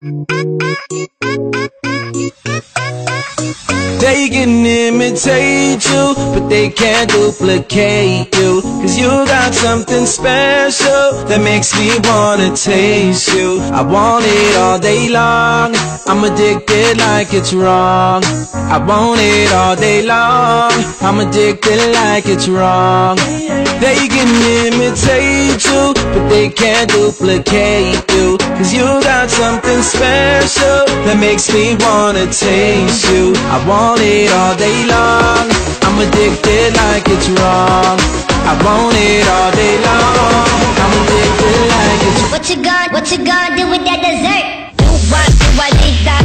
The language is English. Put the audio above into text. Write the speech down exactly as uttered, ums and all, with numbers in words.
They can imitate you, but they can't duplicate you. Cause you got something special that makes me wanna taste you. I want it all day long, I'm addicted like it's wrong. I want it all day long, I'm addicted like it's wrong. They can imitate you, but they can't duplicate you. Cause you got something special that makes me wanna taste you. I want it all day long, I'm addicted like it's wrong. I want it all day long, I'm addicted like it's wrong. What you gonna, what you gonna do with that dessert? Do what, do I need that?